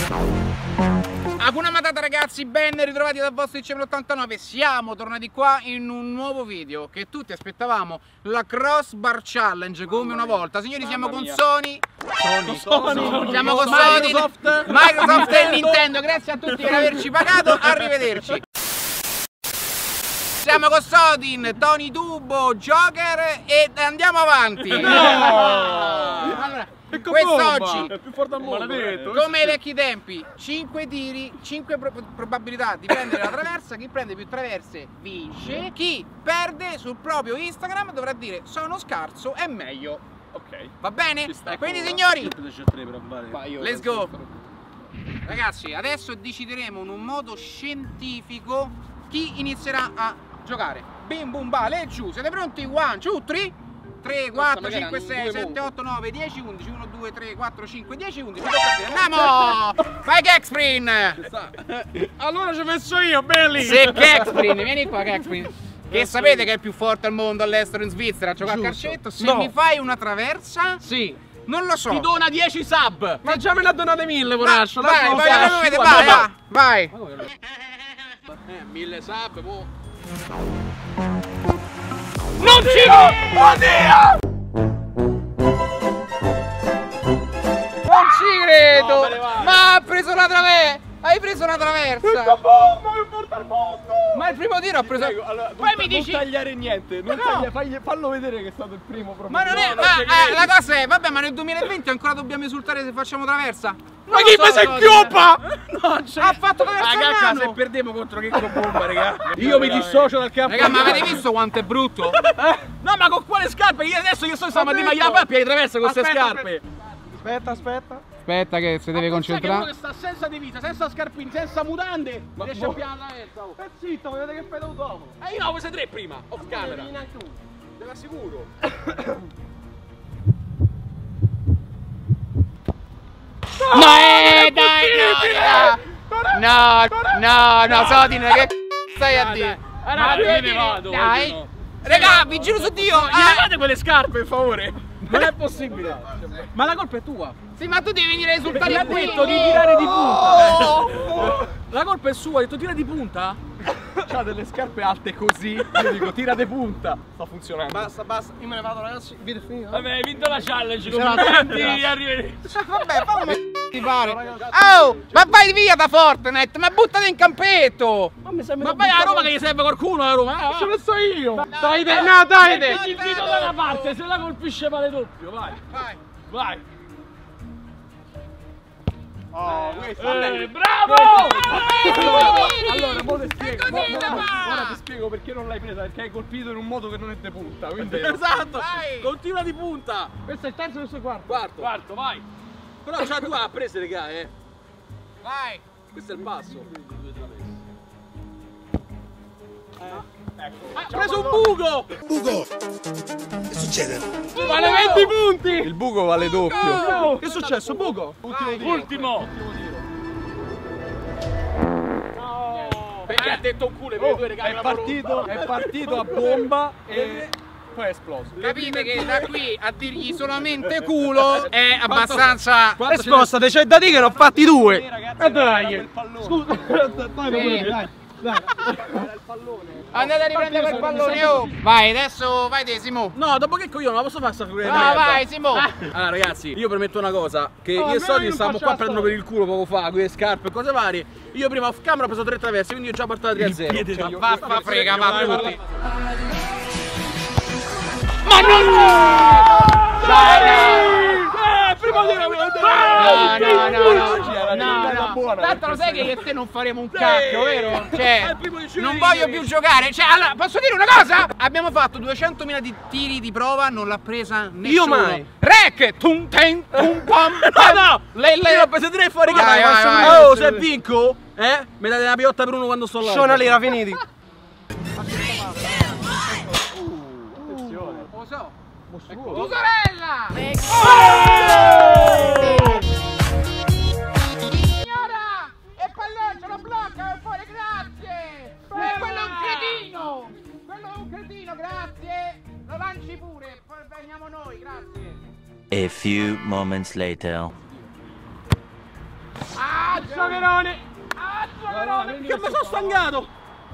Hakuna Matata ragazzi, ben ritrovati dal vostro ICM89. Siamo tornati qua in un nuovo video che tutti aspettavamo, la Crossbar Challenge come una volta. Signori, siamo con Sony. Siamo con Sony, Microsoft e Nintendo. Grazie a tutti per averci pagato, arrivederci. Siamo con Sodin, Tony Tubo, Joker e andiamo avanti. Allora, quest'oggi è più forte al mondo, come ai vecchi tempi, 5 tiri, 5 probabilità di prendere la traversa. Chi prende più traverse vince. Chi perde sul proprio Instagram dovrà dire sono scarso, è meglio. Ok, va bene? Quindi signori, let's go. Ragazzi, adesso decideremo in un modo scientifico chi inizierà a giocare. Bim bum bale e giù. Siete pronti? 1, 2, 3. 3, 4, 5, 6, 7, 8, 9, 10, 11, 1, 2, 3, 4, 5, 10, 11. Andiamo! Vai Kexprin! Allora ci penso io, belli! Se Kexprin, vieni qua Kexprin. Che sapete che è il più forte al mondo all'estero in Svizzera a giocare a calcetto. Se mi fai una traversa, sì, non lo so, ti dona 10 sub. Ma già me ne ha donate 1000, poraccio. Vai, vai. 1000 sub, boh. Non ci Oddio! Non ci credo! Ma ha preso la traversa! Hai preso una traversa! Ma il primo tiro ha preso. Allora, poi mi dici. Non tagliare niente, non fallo vedere che è stato il primo proprio. Ma non è. La cosa è, vabbè, ma nel 2020 ancora dobbiamo esultare se facciamo traversa? Ma chi mi si chioppa? Non c'è. Ha fatto traversa! Se perdiamo contro Checco Bomba, raga. Io mi dissocio dal campo. Raga, ma avete visto quanto è brutto? No, ma con quale scarpe? Io adesso io sto stamattina a Pappia di traversa con queste scarpe. Aspetta che si deve concentrare. Che sta senza divisa, senza scarpini, senza mutande, riesce a piano la traversa. Zitto, vedete che fai dopo. Io no, queste 3 prima, off camera. Te l'assicuro. No, Sodin, che stai a dire? Ma me ne vado. Dai. Raga, vi giuro su Dio. Levate quelle scarpe, per favore. Non è possibile. Ma la colpa è tua. Sì, ma tu devi venire a risultare ha detto di tirare di punta. La colpa è sua, ha detto tira di punta. C'ha delle scarpe alte così. Io dico tira di punta. Sta funzionando. Basta. Io me ne vado, ragazzi. Il video è finito. Vabbè, hai vinto la challenge. Arrivederci. Vabbè, fammi ti pare. Oh, ma vai via da Fortnite, ma buttati in campetto. Ma vai a Roma che gli serve qualcuno a Roma. Ci penso io. Dai. Ti invito da una parte, se la colpisce vale doppio. Vai. Oh, bravo! Allora, ora ti spiego perché non l'hai presa, perché hai colpito in un modo che non è de punta, quindi. Esatto! Vai. Continua di punta! Questo è il terzo, questo è il quarto, vai! Però c'ha due ha prese, raga, Vai! Questo è il passo. Ecco. Ha preso un buco! Buco! Che succede? Vale 20 punti! Il buco vale doppio. Che è successo? Buco? Ultimo! Perché ha detto un culo, è partito a bomba e poi è esploso. Capite che da qui a dirgli solamente culo è abbastanza. Sposta, c'è da dire che ne ho fatti 2. Dai! Scusa, Dai. Andate a riprendere quel pallone, oh! Vai, adesso vai te, Simo! No, dopo che coglione, non la posso fare sta figura di No, merda. vai, Simo! Allora ragazzi, io premetto una cosa, che io e Sony stavamo qua a prendere per il culo poco fa, con le scarpe e cose varie. Io prima off camera ho preso 3 traverse, quindi io già parto da 3-0. Vaffa frega, ma tutti! Ma non! Prima di No. Tanto lo sai che io e te non faremo un cacchio, vero? Cioè, non voglio più giocare. Cioè, allora, posso dire una cosa? Abbiamo fatto 200.000 di tiri di prova, non l'ha presa nessuno. Io mai. Rec! Tum ten, tum pam. No! Io ho preso 3 fuori casa. Oh, se vinco, mi date una piotta per uno quando sto là. Shona lì, era finiti. Lo so. Tu sorella! Signora! E pallone ce lo blocca, è fuori, grazie! E quello è un cretino! Quello è un cretino, grazie! Lo lanci pure, poi veniamo noi, grazie! A few moments later. Ah, Giocherone! Giocherone! Che mi sono stancato!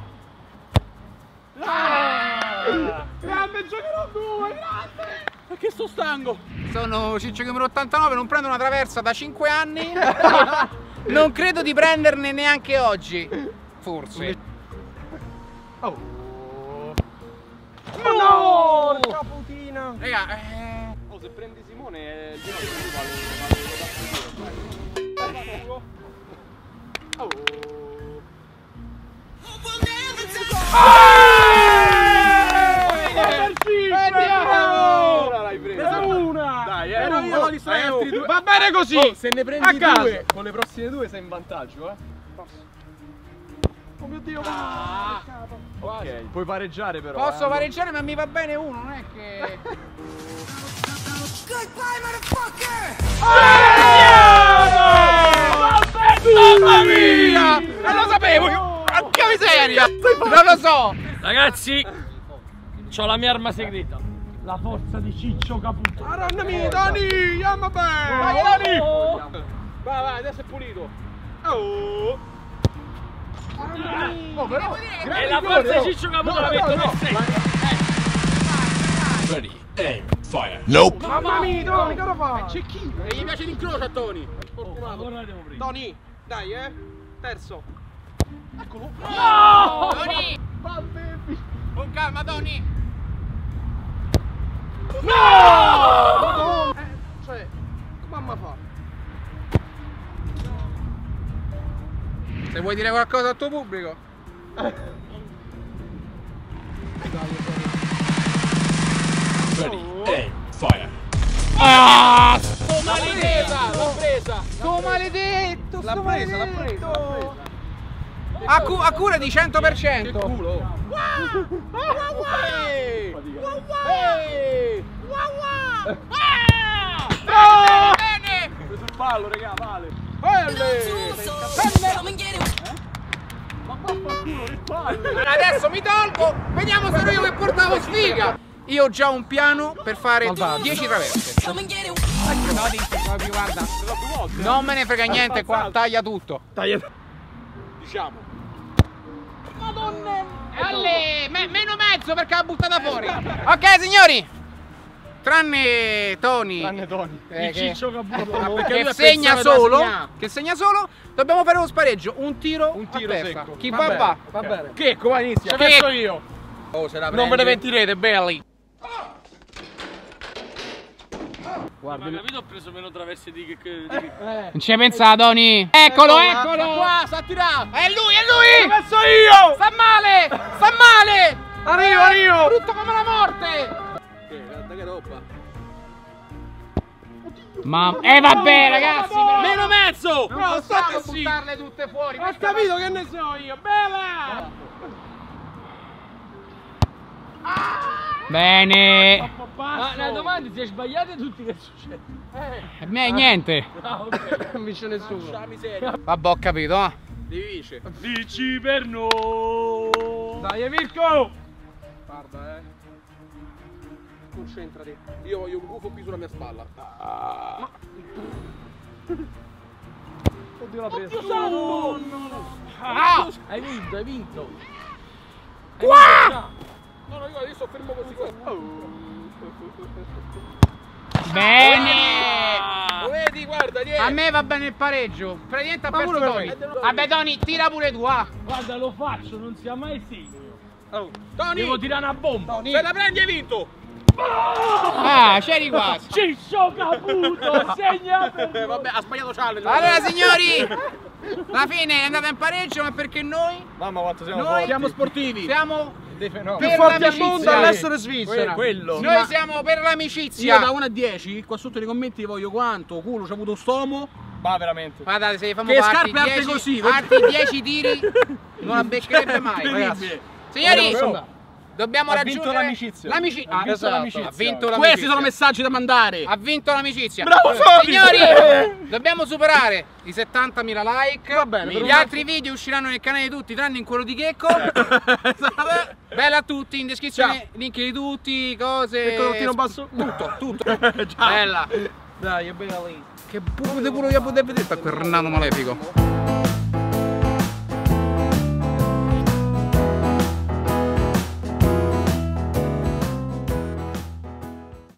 Grande Giocherone 2, grande! Perché sto stanco? Sono Ciccio numero 89, non prendo una traversa da 5 anni. Non credo di prenderne neanche oggi. Forse. Oh no! Porca putina! Raga, oh, se prendi Simone il giro vale. Oh! Ora l'hai presa una! Dai, io li sai altri due. Va bene così! Oh, se ne prendi due, con le prossime due sei in vantaggio, Oh mio Dio! Ok, puoi pareggiare però. posso pareggiare, ma mi va bene uno, non è che. Mamma mia! E lo sapevo io! Porca miseria! Non lo so! Ragazzi, c'ho la mia arma segreta. La forza di Ciccio Caputo. Madonna mia, Dani! Yamma bene! Vai, Dani! Vai, vai, adesso è pulito. Oh! Oh, però! E la forza di Ciccio Caputo la metto nel secco. Ready, aim, fire. Nope. Mamma mia, Tony, cosa fa? C'è chi? E gli piace l'incrocio a Tony! Tony, dai, terzo. Eccolo. No! Tony! Va, baby. Con calma, Tony! No! Cioè, mamma fa? Se vuoi dire qualcosa al tuo pubblico. Ready, aim, fire. Ah! L'ha presa! Sto maledetto! L'ha presa! A cura di 100%! Che culo! Bene! Preso il fallo, raga, vale! Adesso mi tolgo! Vediamo se ero io che portavo sfiga! Io ho già un piano per fare 10 traverse. Guarda, non me ne frega niente qua, taglia tutto. Diciamo. Madonna! Meno mezzo perché l'ha buttata fuori. Ok signori! Tranne Tony. Il Ciccio Caputo. Che segna solo. Che segna solo. Dobbiamo fare uno spareggio. Un tiro a testa. secco. Chi va? Va bene. Che come inizia? Che Penso io. Oh, se la Non ve ne prendi. pentirete, belli. Guarda, capito, ho preso meno traverse di che. Non ci hai pensato, Tony? Eccolo! Qua, sta a tirare. È lui! L'ho messo io! Sta male! Arrivo! Brutto come la morte! Guarda che roba. Ma vabbè ragazzi, però. Meno mezzo! Non possiamo buttarle tutte fuori. Ho capito che ne so io, bella! Bene. Ma una domanda, si è sbagliate tutti, che succede? Niente. Ah, ok. Non vince nessuno. Miseria. Vabbè, ho capito, Dice. Dici per noi. Dai, Mirko! Guarda, concentrati. Io voglio un gufo qui sulla mia spalla. Oddio, l'ha presa. Oddio santo! Ah! Hai vinto. Qua! No, io sto fermo così. Bene! Lo vedi, guarda, niente. A me va bene il pareggio. Praticamente ha perso Tony. Vabbè, Tony, tira pure tu, Guarda, lo faccio, non sia mai segno. Oh. Tony! Devo tirare una bomba. Se la prendi hai vinto! Ah, c'eri quasi. Ciccio Caputo, segnato. Vabbè, ha sbagliato challenge. Allora, signori, la fine è andata in pareggio, ma perché noi Mamma quanto siamo Noi forti. Siamo sportivi. siamo Dei fenomeni. per Più forti al l'amicizia. mondo all'estero e Svizzera. Quello. Noi siamo per Io l'amicizia. da 1 a 10, qua sotto nei commenti voglio quanto culo c'ha avuto stomo. Ma veramente. Guardate, se famo Che altri scarpe alte 10 così. altri 10 tiri non la beccherebbe mai. Incredibile. Signori, Guarda, dobbiamo ha raggiungere vinto l'amicizia. l'amicizia. Ha vinto l'amicizia. Ha vinto Questi l'amicizia. sono messaggi da mandare. Ha vinto l'amicizia. Bravo Fabi! Signori, dobbiamo superare i 70.000 like. Va bene, per Gli un altri video usciranno nel canale di tutti, tranne in quello di Checco. Bella a tutti, in descrizione link di tutti, cose. Piccolino basso. Tutto. Bella. Dai, è bella lì. Che pure io potevo vedere sta quel nato malefico.